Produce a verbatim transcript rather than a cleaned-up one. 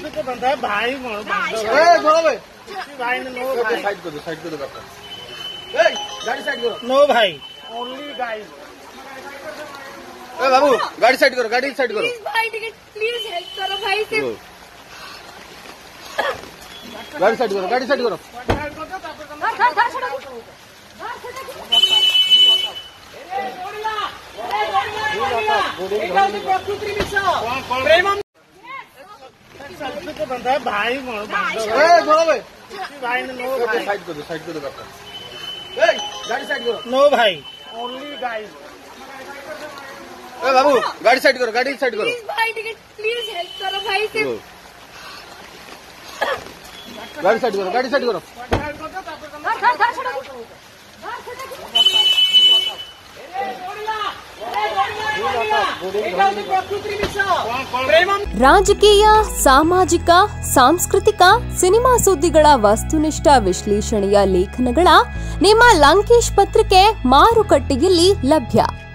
के बंदा है भाई मोड़ भाई ने नो भाई साइड कर दो साइड कर दो ए गाड़ी साइड करो नो भाई ओनली गाइस ए बाबू गाड़ी साइड करो गाड़ी साइड करो प्लीज भाई टिकट प्लीज हेल्प करो भाई से गाड़ी साइड करो गाड़ी साइड करो सेल्फी के बंदा है भाई मोड़ भाई ने नो भाई साइड कर दो साइड कर दो ए गाड़ी साइड करो नो भाई ओनली गाइस ए बाबू गाड़ी साइड करो गाड़ी साइड करो प्लीज भाई टिकट प्लीज हेल्प करो भाई से गाड़ी साइड करो गाड़ी साइड करो ರಾಜಕೀಯ, ಸಾಮಾಜಿಕ, ಸಾಂಸ್ಕೃತಿಕ, ಸಿನಿಮಾ ಸುದ್ದಿಗಳ ವಸ್ತುನಿಷ್ಠ ವಿಶ್ಲೇಷಣೆಯ ಲೇಖನಗಳ ನಿಮ್ಮ ಲಂಕೇಶ್ ಪತ್ರಿಕೆ ಮಾರುಕಟ್ಟೆಯಲ್ಲಿ ಲಭ್ಯ.